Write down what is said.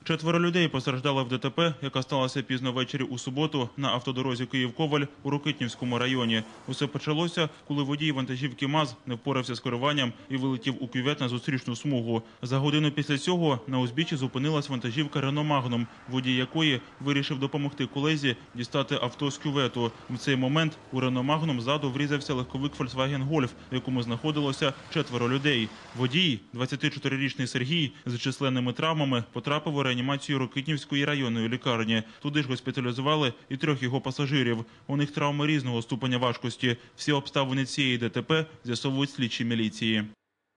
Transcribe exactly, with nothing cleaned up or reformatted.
Четверо людей постраждали в ДТП, яка сталася пізно ввечері у суботу на автодорозі Київ-Коваль у Рокитнівському районі. Усе почалося, коли водій вантажівки МАЗ не впорався з керуванням і вилетів у кювет на зустрічну смугу. За годину після цього на узбіччі зупинилась вантажівка «Рено Магнум», водій якої вирішив допомогти колезі дістати авто з кювету. В цей момент у «Рено Магнум» ззаду врізався легковик «Фольксваген Гольф», в якому знаходилося четверо людей. Водій, двадцятичотирирічний Сергій, з численними травмами потрапив у реанімацію Рокитнівської районної лікарні. Туди ж госпіталізували і трьох його пасажирів. У них травми різного ступеня важкості. Всі обставини цієї ДТП з'ясовують слідчі міліції.